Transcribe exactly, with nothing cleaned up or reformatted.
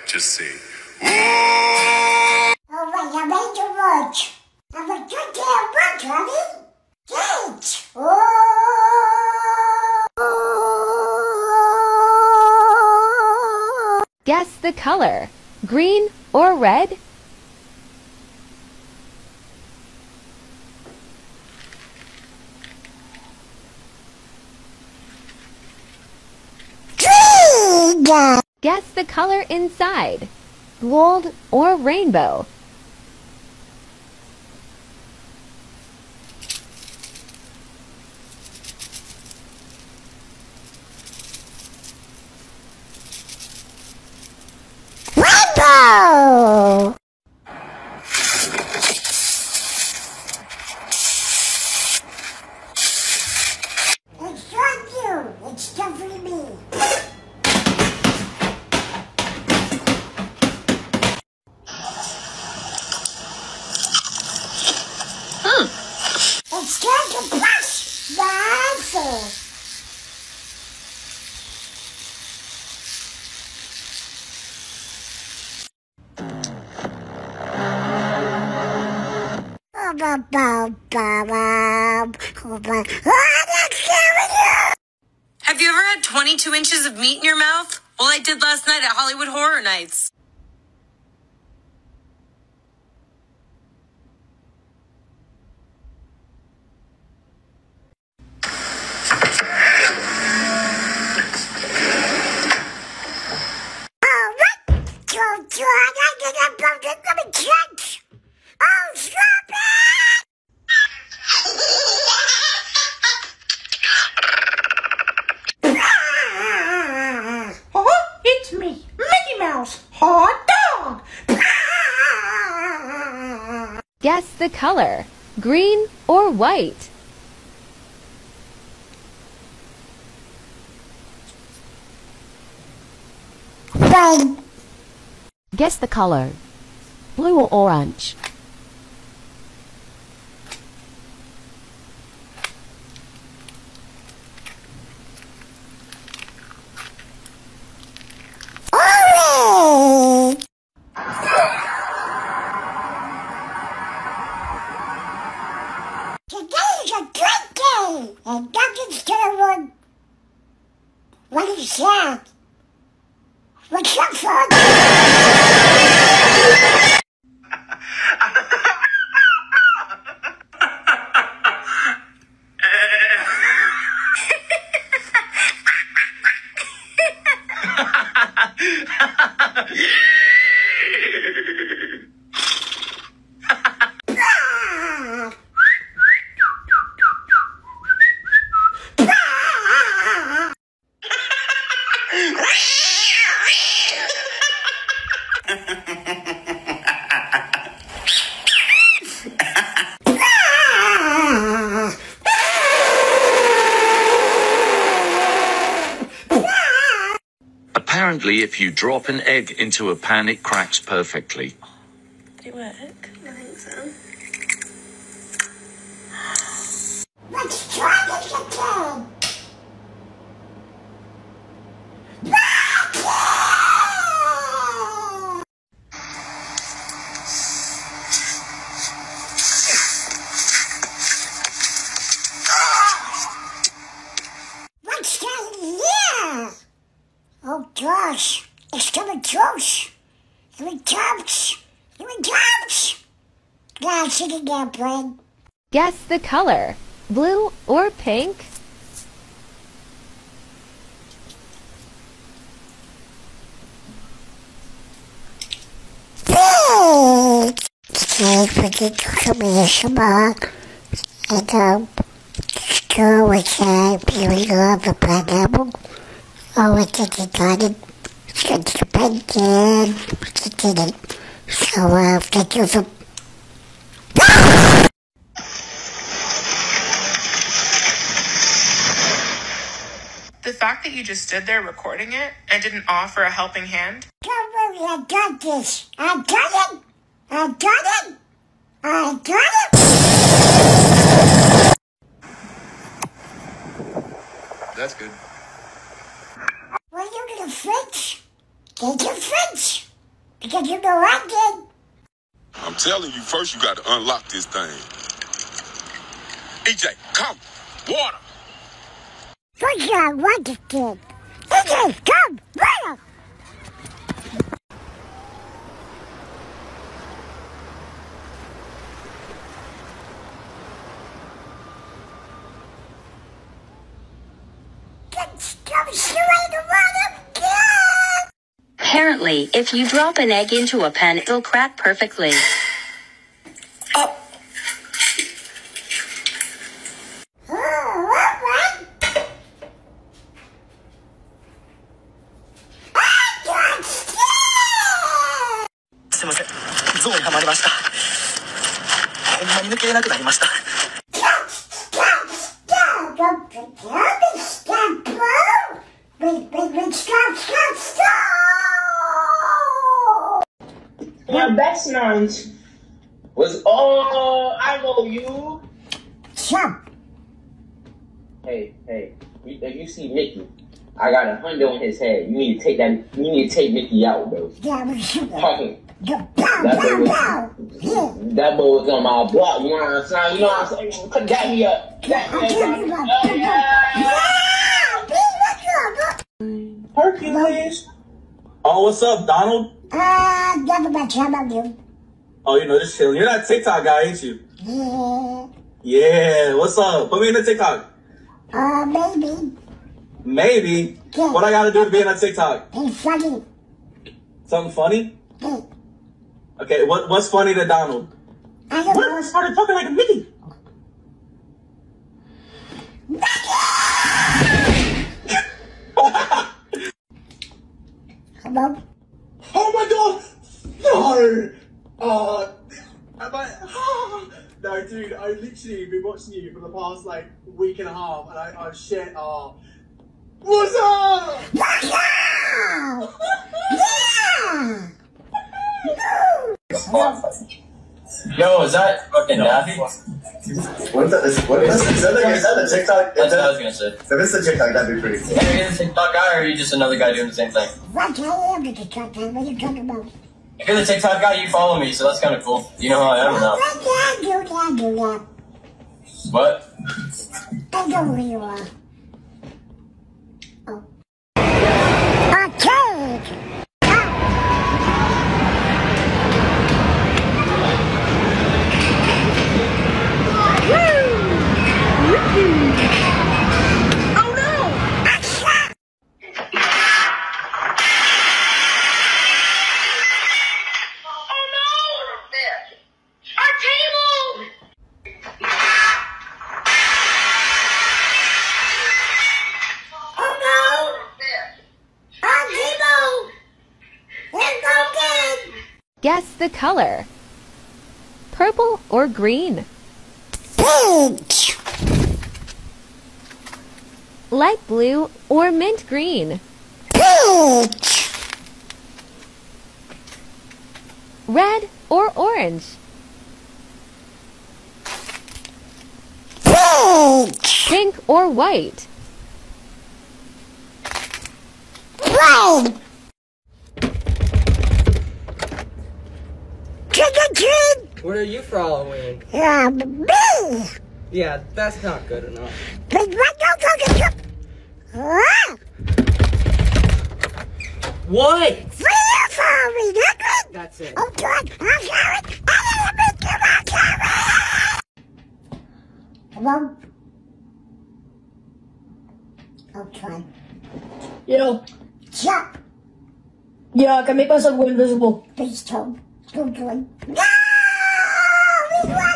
Just say, whoa! All right, I made the work. I'm a good damn work, honey. Thanks. Oh. Guess the color. Green or red? Green. Guess the color inside. Gold or rainbow? Rainbow. It's not you. It's definitely me. It's time to brush the answer. Have you ever had twenty-two inches of meat in your mouth? Well, I did last night at Hollywood Horror Nights. Oh, stop it! Oh, it's me, Mickey Mouse, hot dog. Guess the color. Green or white? Red. Guess the color. Blue or orange? Orange. Today is a great day, and nothing's gonna run. What is that? What's up, son? Apparently, if you drop an egg into a pan, it cracks perfectly. Did it work? I think so. Let's try this again. What's that here? Oh gosh, it's coming close. Here it comes. Here it comes. Now sit it down, Brad. Guess the color. Blue or pink? Pink. Today we can cook me a shabak. And um, go with uh, peeling off a pineapple. Oh, I think it got it. It's the bacon. It did it. So, uh, thank you for... The fact that you just stood there recording it and didn't offer a helping hand? Don't worry, I got this. I got it. I got it. I got it. That's good. What are you gonna fix? Get your fix. Because you know I did. I'm telling you, first you got to unlock this thing. E J, come. Water. First I want this kid. E J, come. Water. Apparently, if you drop an egg into a pan, it'll crack perfectly. Oh. My best lunch was all I owe you. Chop. Hey, hey, if you see Mickey, I got a hundo in his head. You need to take that. You need to take Mickey out, bro. Yeah, we shoot him. Fucking. That boy was, that boy was on my block. You know what I'm saying? You know what I'm saying? Come get me up. Get me up. Hercules. Oh, what's up, Donald? Uh, never much. How about you? Oh, you know, just chilling. You're that TikTok guy, ain't you? Yeah. Yeah, what's up? Put me in the TikTok. Uh, maybe. Maybe? Yeah. What I gotta do to be in that TikTok? It's funny. Something funny? Yeah. Okay, what what's funny to Donald? I don't What know. if I started talking like a Mickey? Hello? Oh my god! No! Uh, am I, no, dude, I literally been watching you for the past like week and a half, and I, oh shit, oh. What's up? Yeah! Yeah! Yo, is that fucking Daffy? What is that? Is, what is, is, that the, is that the TikTok? That's what I was gonna say. If it's the TikTok, that'd be pretty cool. Hey, are you the TikTok guy, or are you just another guy doing the same thing? What? I am the TikTok guy. What are you talking about? If you're the TikTok guy, you follow me, so that's kind of cool. You know how I am or not? I do that, I do that. What? I know who you are. Oh. Arcade! Oh no! Guess the color. Purple or green? Peach! Light blue or mint green? Peach! Red or orange? Peach! Pink or white? White! Trick or treat! What are you following? Um, me! Yeah, that's not good enough. But what don't go to ah! What? What are you following? Not good? That's it. Oh, God. I'm sorry. I didn't make you my camera! Hello? Oh, try. Yo. Jump! Yeah, kami pa sa invisible. Please don't. Don't do it. No! We